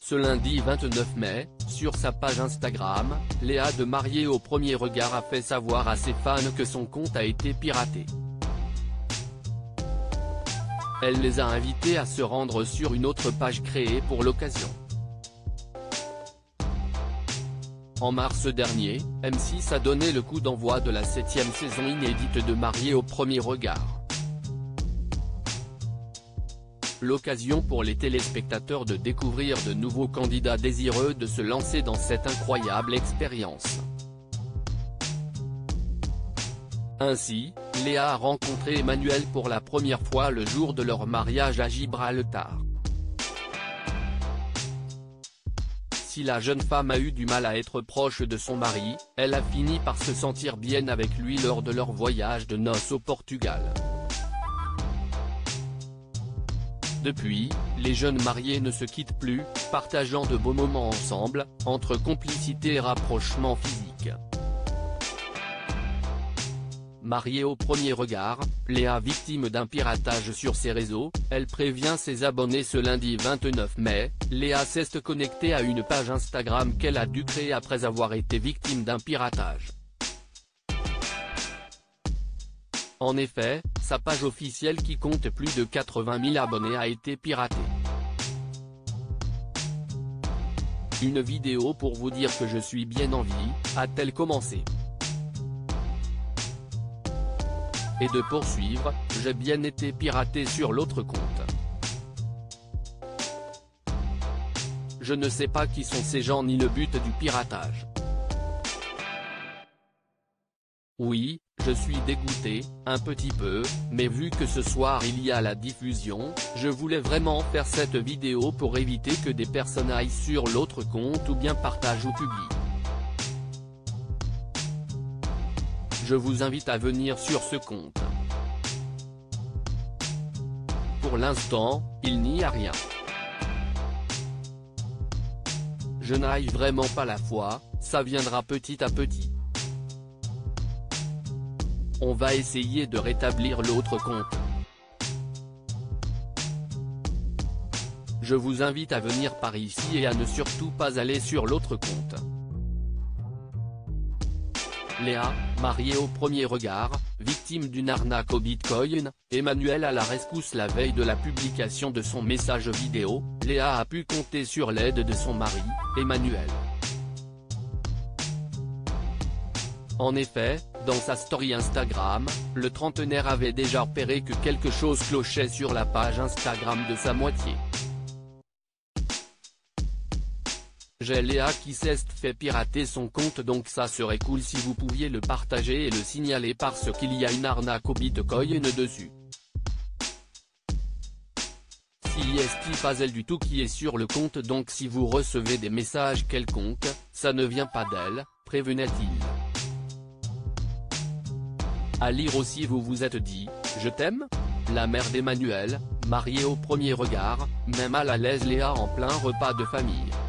Ce lundi 29 mai, sur sa page Instagram, Léa de Mariée au premier regard a fait savoir à ses fans que son compte a été piraté. Elle les a invités à se rendre sur une autre page créée pour l'occasion. En mars dernier, M6 a donné le coup d'envoi de la 7e saison inédite de Mariée au premier regard. L'occasion pour les téléspectateurs de découvrir de nouveaux candidats désireux de se lancer dans cette incroyable expérience. Ainsi, Léa a rencontré Emmanuel pour la première fois le jour de leur mariage à Gibraltar. Si la jeune femme a eu du mal à être proche de son mari, elle a fini par se sentir bien avec lui lors de leur voyage de noces au Portugal. Depuis, les jeunes mariés ne se quittent plus, partageant de beaux moments ensemble, entre complicité et rapprochement physique. Mariée au premier regard, Léa victime d'un piratage sur ses réseaux, elle prévient ses abonnés ce lundi 29 mai, Léa s'est connectée à une page Instagram qu'elle a dû créer après avoir été victime d'un piratage. En effet, sa page officielle qui compte plus de 80 000 abonnés a été piratée. Une vidéo pour vous dire que je suis bien en vie, a-t-elle commencé. Et de poursuivre, j'ai bien été piraté sur l'autre compte. Je ne sais pas qui sont ces gens ni le but du piratage. Oui, je suis dégoûté, un petit peu, mais vu que ce soir il y a la diffusion, je voulais vraiment faire cette vidéo pour éviter que des personnes aillent sur l'autre compte ou bien partagent ou publient. Je vous invite à venir sur ce compte. Pour l'instant, il n'y a rien. Je n'arrive vraiment pas la foi, ça viendra petit à petit. On va essayer de rétablir l'autre compte. Je vous invite à venir par ici et à ne surtout pas aller sur l'autre compte. Léa, mariée au premier regard, victime d'une arnaque au Bitcoin, Emmanuel à la rescousse la veille de la publication de son message vidéo, Léa a pu compter sur l'aide de son mari, Emmanuel. En effet, dans sa story Instagram, le trentenaire avait déjà repéré que quelque chose clochait sur la page Instagram de sa moitié. J'ai Léa qui s'est fait pirater son compte, donc ça serait cool si vous pouviez le partager et le signaler parce qu'il y a une arnaque au Bitcoin dessus. Si est pas elle du tout qui est sur le compte, donc si vous recevez des messages quelconques, ça ne vient pas d'elle, prévenait-il. À lire aussi vous vous êtes dit, je t'aime ? La mère d'Emmanuel, mariée au premier regard, met mal à l'aise Léa en plein repas de famille.